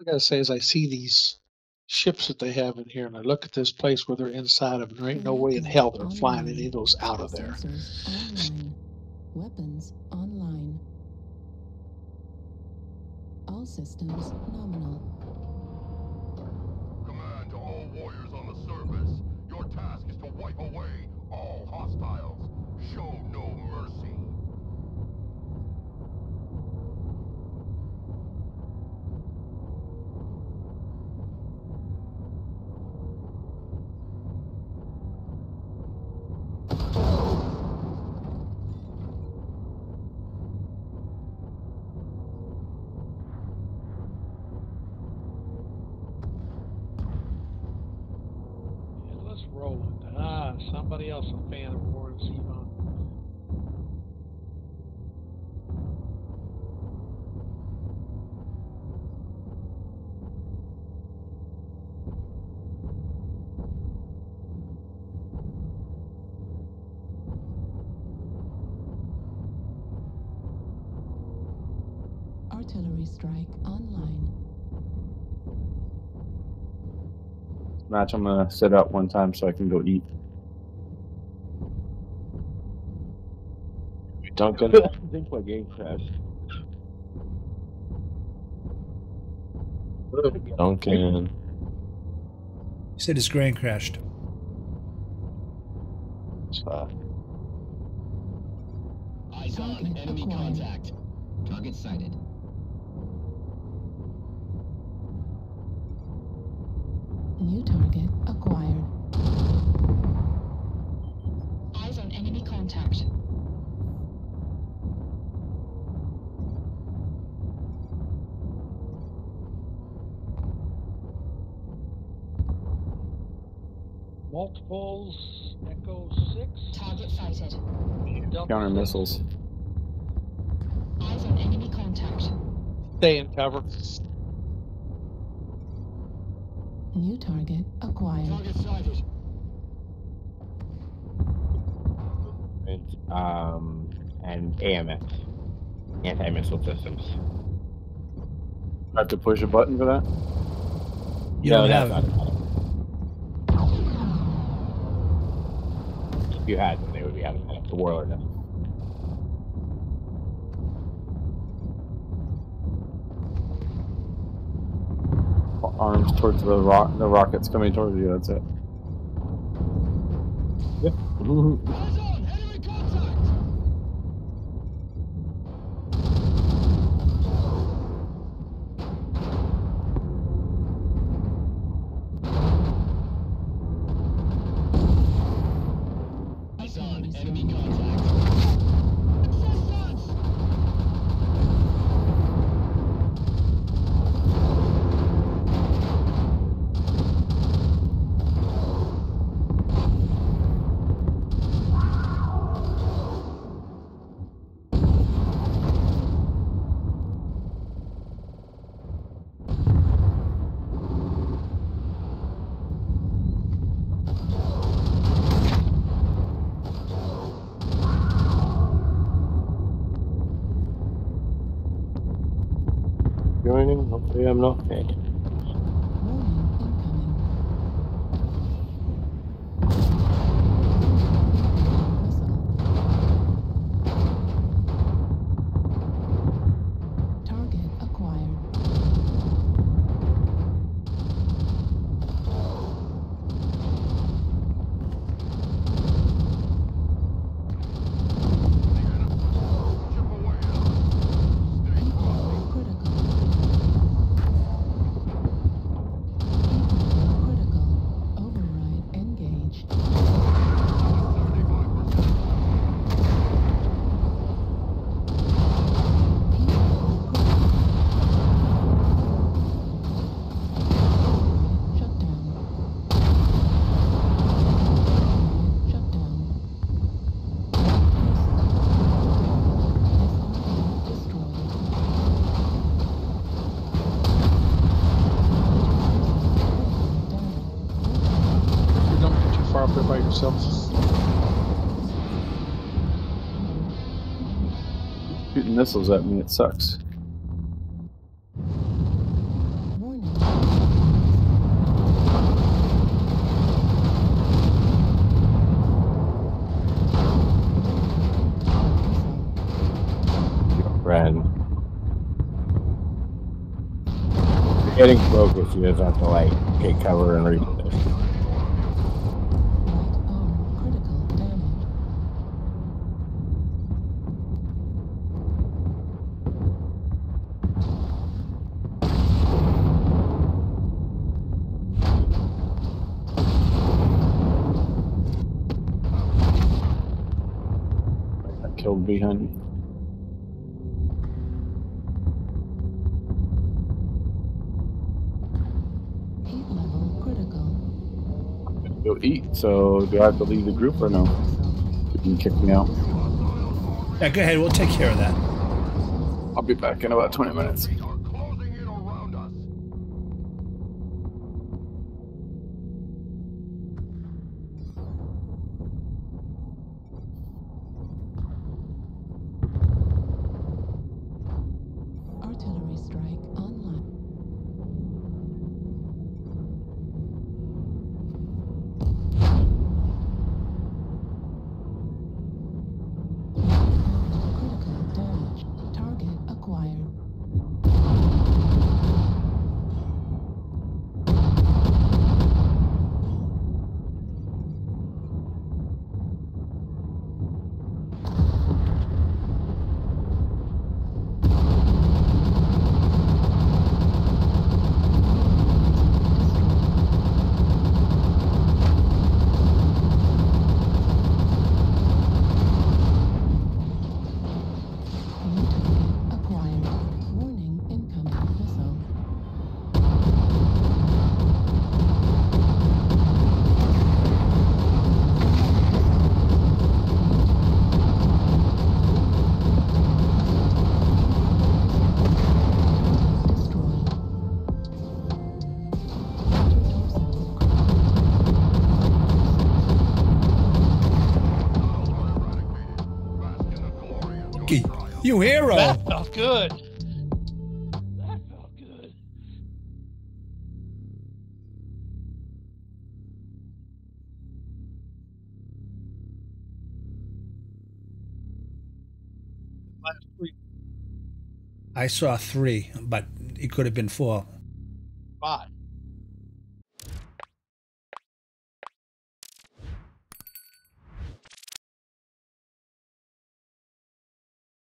I gotta say is I see these ships that they have in here, and I look at this place where they're inside of, and there ain't no way in hell they're flying any of those out of there. Sensors online. Weapons online. All systems nominal. Command to all warriors on the surface. Your task is to wipe away all hostiles. Show no mercy. Let's roll it. Ah, somebody else a fan of Warren Zevon. Artillery strike online. Match, I'm gonna sit up one time so I can go eat. Duncan? I think my game crashed. Duncan. He said his grain crashed. Eyes on, enemy contact. Target sighted. New target acquired. Eyes on enemy contact. Multiples, Echo 6. Target sighted. Counter missiles. Eyes on enemy contact. Stay in cover. New target acquired. Target sighted. And AMS. Anti-missile systems. I have to push a button for that? You don't have that's it. not it. If you had them, they would be having the warlord now. Arms towards the rockets coming towards you, that's it. Yeah. Eyes on, enemy contact. Eyes on, enemy contact. Assistance! Joining? Hopefully I'm not dead. Warning incoming. Target acquired. Chip away at them. Stay frosty. Critical. Override engaged. 75%. Shut down. Shut down. You don't get too far up there by yourself. Shooting missiles at me, it sucks. Warning Ren. Getting focused, you just have to like take cover and read this. Right arm critical damage. I got killed behind. Heat level critical. Go eat. So do I have to leave the group or no? You can kick me out. Yeah, go ahead. We'll take care of that. I'll be back in about 20 minutes. They are closing in around us. Artillery strike online. Critical damage. Target acquired. New target acquired. Warning, incoming missile. Destroyed. Dorsal Wooky, you hero. That felt good. That felt good. Last week, I saw 3, but it could have been 4. 5.